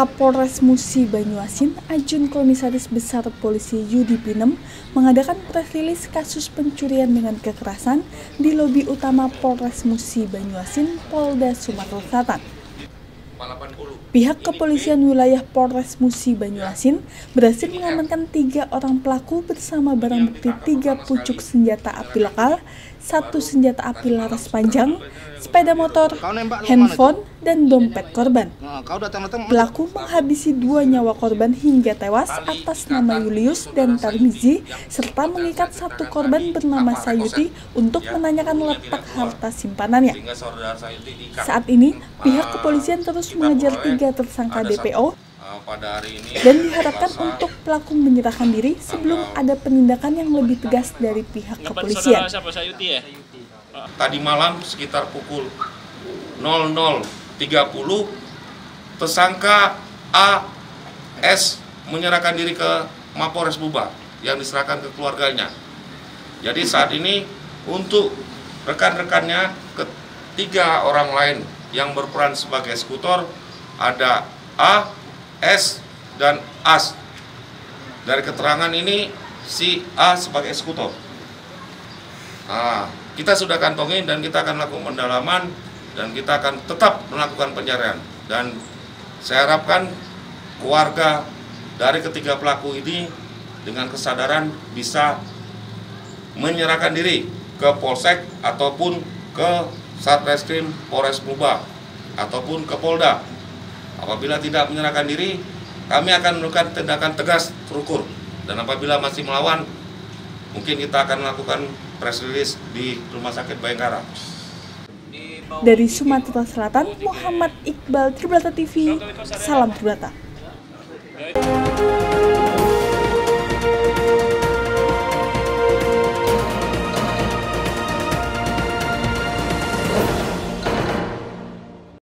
Kapolres Musi Banyuasin, Ajun Komisaris Besar Polisi Yudi Pinem, mengadakan press release kasus pencurian dengan kekerasan di lobi utama Polres Musi Banyuasin, Polda Sumatera Selatan. Pihak kepolisian wilayah Polres Musi Banyuasin berhasil mengamankan 3 orang pelaku bersama barang bukti 3 pucuk senjata api lokal, 1 senjata api laras panjang, sepeda motor, handphone, dan dompet korban. Pelaku menghabisi 2 nyawa korban hingga tewas atas nama Julius dan Tarmizi, serta mengikat 1 korban bernama Sayuti untuk menanyakan letak harta simpanannya. Saat ini, pihak kepolisian terus mengejar 3 tersangka DPO dan diharapkan untuk pelaku menyerahkan diri sebelum ada penindakan yang lebih tegas dari pihak kepolisian. Tadi malam sekitar pukul 00.30, tersangka AS menyerahkan diri ke Mapores Bubar yang diserahkan ke keluarganya. Jadi saat ini untuk rekan-rekannya, ketiga orang lain yang berperan sebagai eksekutor ada A, S, dan AS. Dari keterangan ini si A sebagai eksekutor. Kita sudah kantongin dan kita akan lakukan pendalaman dan kita akan tetap melakukan pencarian. Dan saya harapkan keluarga dari ketiga pelaku ini dengan kesadaran bisa menyerahkan diri ke Polsek ataupun ke Satreskrim Polres Bubar ataupun ke Polda. Apabila tidak menyerahkan diri, kami akan melakukan tindakan tegas terukur. Dan apabila masih melawan, mungkin kita akan melakukan press release di Rumah Sakit Bayangkara. Dari Sumatera Selatan, Muhammad Iqbal, Tribrata TV, salam Tribrata.